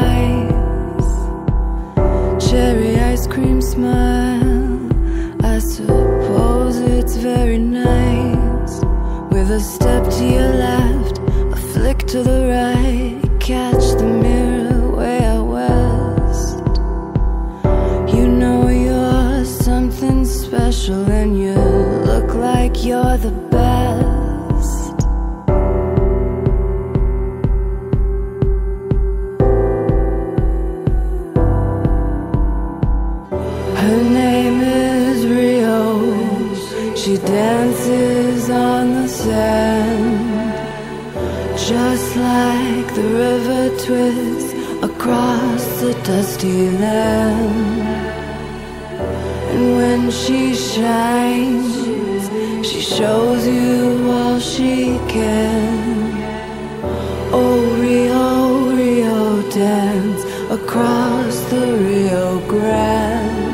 eyes, cherry ice cream smile. I suppose it's very nice. With a step to your left, a flick to the right, catch the mirror way out west. You know you're something special, and you look like you're the best. Her name is Rio. She dances on the sand, just like the river twists across the dusty land. And when she shines, she shows you all she can. Oh, Rio, Rio, dance across the Rio Grande.